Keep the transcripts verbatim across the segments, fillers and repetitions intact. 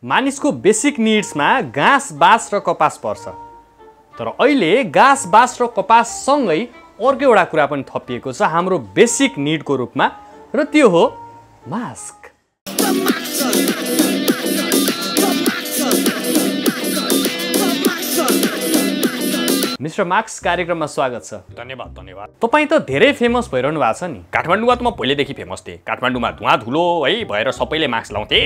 मानिसको बेसिक निड्समा घाँस बाँस र कपास पर्छ। तर अहिले घाँस बाँस र कपास सँगै अर्को एउटा कुरा पनि थपिएको छ हाम्रो बेसिक निडको रूपमा, र त्यो हो मास्क। मिस्टर मार्क्स कार्यक्रममा स्वागत छ। धन्यवाद धन्यवाद। तपाईँ त धेरै फेमस भइरहनु भएको छ नि। काठमाडौँमा त म पहिलेदेखि फेमस थिएँ। काठमाडौँमा धुवा धुलो है भएर सबैले मास्क लाउँथे।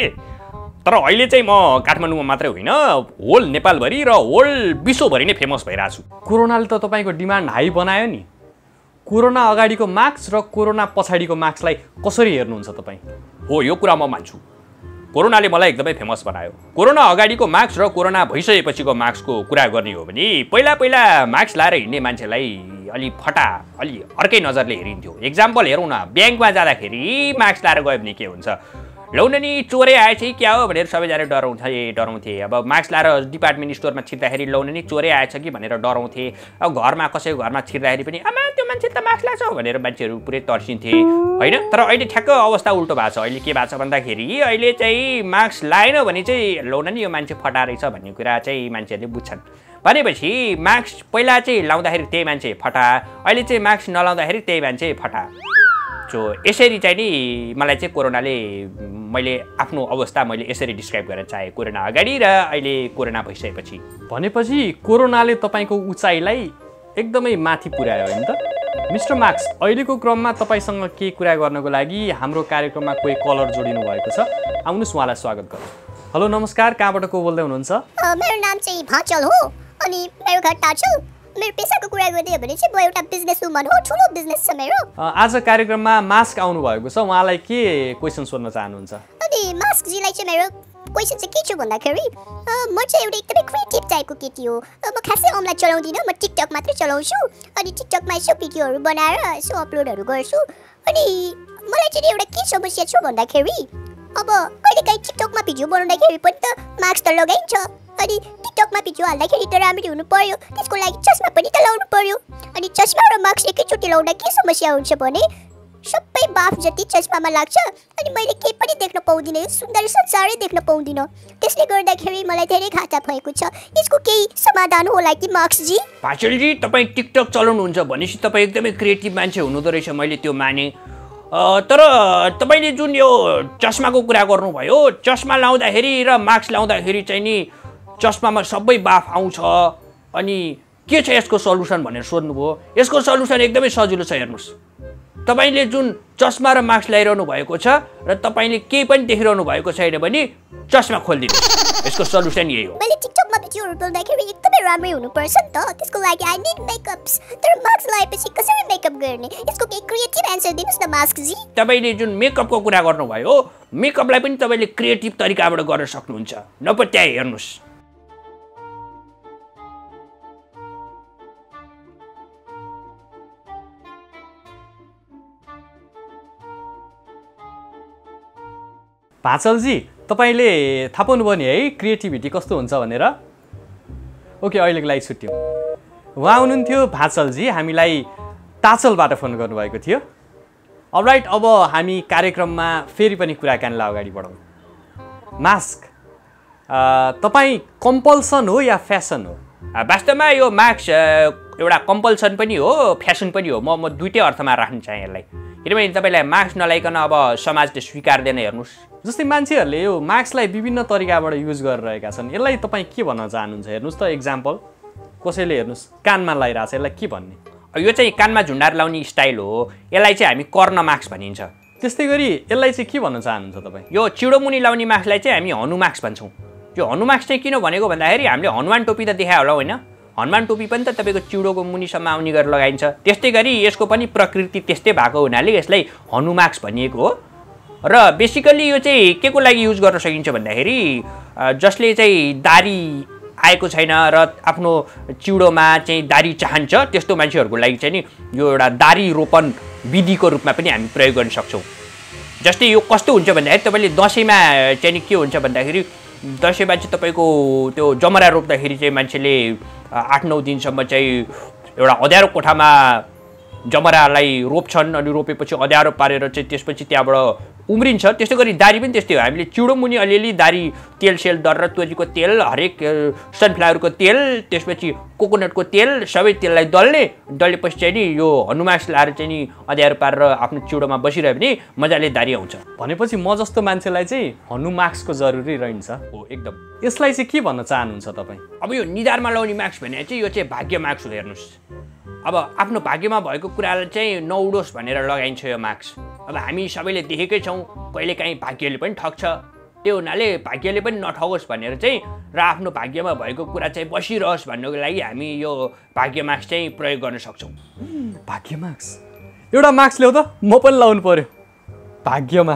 तर अहिले चाहिँ म काठमाडौँमा मात्रै होइन, होल नेपालभरि र होल विश्वभरि नै फेमस भइरहेको छु। कोरोनाले त तपाईँको डिमान्ड हाई बनायो नि। कोरोना अगाडिको मार्क्स र कोरोना पछाडिको मार्क्सलाई कसरी हेर्नुहुन्छ तपाईँ? हो, यो कुरा म मान्छु। कोरोनाले मलाई एकदमै फेमस बनायो। कोरोना अगाडिको मार्क्स र कोरोना भइसकेपछिको मार्क्सको कुरा गर्ने हो भने पहिला पहिला मार्क्स लाएर हिँड्ने मान्छेलाई अलि फटा अलि अर्कै नजरले हेरिन्थ्यो। एक्जाम्पल हेरौँ न, ब्याङ्कमा जाँदाखेरि मार्क्स लाएर गयो भने के हुन्छ, लौन नि चोरै आएछ कि क्या हो भनेर सबैजना डराउँथे डराउँथे अब मार्क्स लाएर डिपार्टमेन्ट स्टोरमा छिर्दाखेरि लौन नि चोरै आएछ कि भनेर डराउँथे। अब घरमा कसैको घरमा छिर्दाखेरि पनि आमा त्यो मान्छे त मार्क्स लाछ भनेर मान्छेहरू पुरै तर्सिन्थे होइन। तर अहिले ठ्याक्क अवस्था उल्टो भएको छ। अहिले के भएको छ भन्दाखेरि अहिले चाहिँ मार्क्स लाएन भने चाहिँ लौन नि यो मान्छे फटा रहेछ भन्ने कुरा चाहिँ मान्छेहरूले बुझ्छन्। भनेपछि मार्क्स पहिला चाहिँ लाउँदाखेरि त्यही मान्छे फटा, अहिले चाहिँ मार्क्स नलाउँदाखेरि त्यही मान्छे फटा। सो यसरी चाहिँ नि मलाई चाहिँ कोरोनाले मैले आफ्नो अवस्था मैले यसरी डिस्क्राइब गर्न चाहेँ, कोरोना अगाडि र अहिले कोरोना भइसकेपछि। भनेपछि कोरोनाले तपाईँको उचाइलाई एकदमै माथि पुर्यायो होइन त? मिस्टर मार्क्स, अहिलेको क्रममा तपाईँसँग केही कुरा गर्नको लागि हाम्रो कार्यक्रममा कोही कलर जोडिनु भएको छ। आउनुहोस्, उहाँलाई स्वागत गरौँ। हेलो नमस्कार, कहाँबाट को बोल्दै हुनुहुन्छ? मेरो नाम चाहिँ भाचल हो अनि मेरो घर टाचल। मेरो पेसाको कुरा गर्ने हो भने चाहिँ म एउटा बिजनेस वुमन हो, ठुलो बिजनेस छ मेरो। आज कार्यक्रममा मास्क आउनु भएको छ, उहाँलाई के क्वेसन सोध्न चाहनुहुन्छ? अनि मास्क जीलाई चाहिँ मेरो क्वेसन चाहिँ के छ भन्दाखेरि म चाहिँ एउटा एकदमै क्रिएटिभ टाइपको केटी हो। म खासै अनलाइन चलाउँदिनँ, म टिकटक मात्रै चलाउँछु अनि टिकटकमा यसो भिडियोहरू बनाएर यसो अपलोडहरू गर्छु। अनि मलाई चाहिँ एउटा के समस्या छ भन्दाखेरि अब कहिलेकाहीँ टिकटकमा भिडियो बनाउँदाखेरि पनि त मास्क त लगाइन्छ अनि टिकटकमा भिडियो हाल्दाखेरि त राम्ररी हुनु पर्यो, त्यसको लागि चस्मा पनि त लाउनु पर्यो। अनि चस्मा र मास्क एकैचोटि लाउँदा के समस्या हुन्छ भने सबै बाफ जति चस्मामा लाग्छ अनि मैले केही पनि देख्न पाउँदिनँ, सुन्दर संसारै देख्न पाउँदिनँ। त्यसले गर्दाखेरि मलाई धेरै घाटा भएको छ। यसको केही समाधान होला कि मार्क्स जी? भाचलजी, तपाईँ टिकटक चलाउनुहुन्छ भनेपछि तपाईँ एकदमै क्रिएटिभ मान्छे हुनुहुँदो रहेछ, मैले त्यो माने। तर तपाईँले जुन यो चस्माको कुरा गर्नुभयो, चस्मा लाउँदाखेरि र मास्क लाउँदाखेरि चाहिँ नि चस्मामा सबै बाफ आउँछ अनि के छ यसको सल्युसन भनेर सोध्नुभयो। यसको सल्युसन एकदमै सजिलो छ। हेर्नुहोस्, तपाईँले जुन चस्मा र मास्क लगाइरहनु भएको छ र तपाईँले केही पनि देखिरहनु भएको छैन भने चस्मा खोलिदिनुहोस्। यसको सल्युसन यही हो। मैले टिकटकमा भिडियोहरू बनाउँदाखेरि एकदमै राम्रै हुनुपर्छ नि त, त्यसको लागि आई निड मेकअप्स। तर मास्क लगाएपछि कसरी मेकअप गर्ने? यसको केही क्रिएटिभ एन्सर दिनुहोस् न मास्क जी। तपाईँले जुन मेकअपको कुरा गर्नुभयो, मेकअपलाई पनि तपाईँले क्रिएटिभ तरिकाबाट गर्न सक्नुहुन्छ। नपत्याए हेर्नुहोस्, भाचलजी तपाईँले थाहा पाउनुभयो नि है क्रिएटिभिटी कस्तो हुन्छ भनेर? ओके, अहिलेको लागि छुट्यौँ। उहाँ हुनुहुन्थ्यो भाचलजी, हामीलाई टाचलबाट फोन गर्नुभएको थियो। अलराइट, अब हामी कार्यक्रममा फेरि पनि कुराकानीलाई अगाडि बढाउँ। मास्क तपाईँ कम्पल्सन हो या फ्यासन हो? वास्तवमा यो मास्क एउटा कम्पल्सन पनि हो, फ्यासन पनि हो। म म दुइटै अर्थमा राख्न चाहेँ यसलाई, किनभने तपाईँलाई मास्क नलाइकन अब समाजले स्वीकार्दैन। हेर्नुहोस्, जस्तै मान्छेहरूले यो मास्कलाई विभिन्न तरिकाबाट युज गरिरहेका छन्, यसलाई तपाईँ के भन्न चाहनुहुन्छ? हेर्नुहोस् त, एक्जाम्पल कसैले हेर्नुहोस् कानमा लगाइरहेछ, यसलाई के भन्ने? यो चाहिँ कानमा झुन्डार लाउने स्टाइल हो, यसलाई चाहिँ हामी कर्ण मास्क भनिन्छ। त्यस्तै गरी यसलाई चाहिँ के भन्न चाहनुहुन्छ तपाईँ? यो चिडोमुनि लाउने मास्कलाई चाहिँ हामी हनु मास्क भन्छौँ। यो हनु मास्क चाहिँ किन भनेको भन्दाखेरि हामीले हनुमान टोपी त देखायो होला होइन, हनुमान टोपी पनि त तपाईँको चिडोको मुनिसम्म आउने गरेर लगाइन्छ। त्यस्तै गरी यसको पनि प्रकृति त्यस्तै भएको हुनाले यसलाई हनु मास्क भनिएको हो। र बेसिकल्ली यो चाहिँ के को लागि युज गर्न सकिन्छ भन्दाखेरि जसले चाहिँ दारी आएको छैन र आफ्नो चिडोमा चाहिँ दारी चाहन्छ त्यस्तो मान्छेहरूको लागि चाहिँ नि यो एउटा दारी रोपन विधिको रूपमा पनि हामी प्रयोग गर्न सक्छौँ। जस्तै यो कस्तो हुन्छ भन्दाखेरि तपाईँले दसैँमा चाहिँ नि के हुन्छ भन्दाखेरि दसैँमा चाहिँ तपाईँको त्यो जमरा रोप्दाखेरि चाहिँ मान्छेले आठ नौ दिनसम्म चाहिँ एउटा अँध्यारो कोठामा जमरालाई रोप्छन् अनि रोपेपछि अँध्यारो पारेर चाहिँ त्यसपछि त्यहाँबाट उम्रिन्छ। त्यस्तै गरी दारी पनि त्यस्तै हो। हामीले चिउडो मुनि अलिअलि दारी तेल सेल दर तोरीको तेल हरेक सनफ्लावरको तेल त्यसपछि कोकोनटको तेल सबै तेललाई दल्ने दलेपछि चाहिँ नि यो हनुमास लाएर चाहिँ नि अँध्यारो पारेर आफ्नो चिउडोमा बसिरह्यो भने मजाले दारी आउँछ। भनेपछि म जस्तो मान्छेलाई चाहिँ हनुमास्कको जरुरी रहन्छ। हो एकदम। यसलाई चाहिँ के भन्न चाहनुहुन्छ तपाईँ? अब यो निधारमा लाउने मास्क भने चाहिँ यो चाहिँ भाग्य मास्क हो। हेर्नुहोस् अब आफ्नो भाग्यमा भएको कुरालाई चाहिँ नउडोस् भनेर लगाइन्छ यो मास्क। अब हामी सबैले देखेकै छौँ कहिलेकाहीँ भाग्यले पनि ठग्छ, त्यो हुनाले भाग्यले पनि नठगोस् भनेर चाहिँ र आफ्नो भाग्यमा भएको कुरा चाहिँ बसिरहोस् भन्नको लागि हामी यो भाग्य मास्क चाहिँ प्रयोग गर्न सक्छौँ। भाग्य मास्क एउटा मास्क ल्याऊ त, म पनि लाउनु पर्यो भाग्यमा।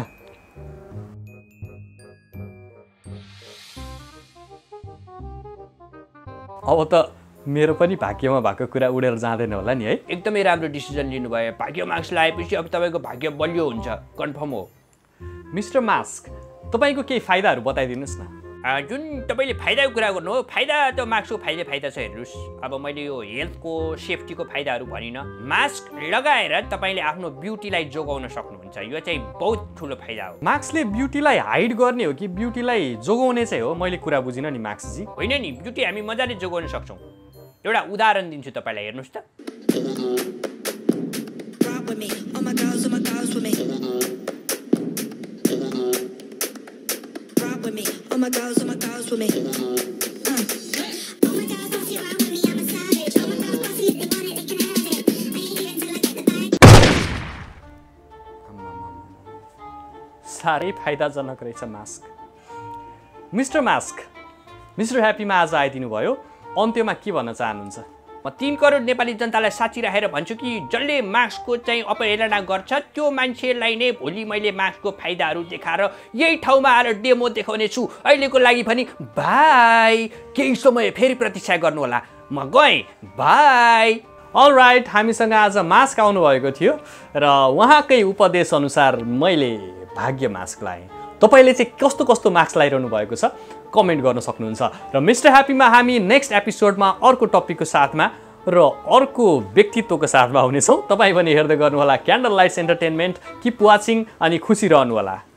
अब त मेरो पनि भाग्यमा भएको कुरा उडेर जाँदैन होला नि है। एकदमै राम्रो डिसिजन लिनुभयो। भाग्य मास्क लगाएपछि अब तपाईँको भाग्य बलियो हुन्छ, कन्फर्म हो। मिस्टर मास्क, तपाईँको केही फाइदाहरू बताइदिनुहोस् न। जुन तपाईँले फाइदाको कुरा गर्नु हो, फाइदा त मास्कको फाइदा फाइदा छ। हेर्नुहोस् अब मैले यो हेल्थको सेफ्टीको फाइदाहरू भनिनँ। मास्क लगाएर तपाईँले आफ्नो ब्युटीलाई जोगाउन सक्नुहुन्छ, यो चाहिँ बहुत ठुलो फाइदा हो। मास्कले ब्युटीलाई हाइड गर्ने हो कि ब्युटीलाई जोगाउने चाहिँ हो? मैले कुरा बुझिनँ नि मास्कजी। होइन नि, ब्युटी हामी मजाले जोगाउन सक्छौँ। एउटा उदाहरण दिन्छु तपाईँलाई, हेर्नुहोस् त। साह्रै फाइदाजनक रहेछ मास्क। मिस्टर मास्क, मिस्टर ह्याप्पीमा आज आइदिनु भयो, अन्त्यमा के भन्न चाहनुहुन्छ? म तीन करोड नेपाली जनतालाई साँच्ची राखेर भन्छु कि जसले मास्कको चाहिँ अपहेलना गर्छ त्यो मान्छेलाई नै भोलि मैले मास्कको फाइदाहरू देखाएर यही ठाउँमा आएर डेमो देखाउने छु। अहिलेको लागि पनि बाई, केही समय फेरि प्रतीक्षा गर्नु होला, म गएँ, बाई। अल राइट, हामीसँग आज मास्क आउनुभएको थियो र उहाँकै उपदेश अनुसार मैले भाग्य मास्क लाएँ। तपाईँले चाहिँ कस्तो कस्तो मास्क लगाइरहनु भएको छ कमेन्ट गर्न सक्नुहुन्छ। र मिस्टर ह्याप्पीमा हामी नेक्स्ट एपिसोडमा अर्को टपिकको साथमा र अर्को व्यक्तित्वको साथमा हुनेछौँ। तपाईँ पनि हेर्दै गर्नुहोला candle lights entertainment. Keep watching अनि खुसी रहनुहोला।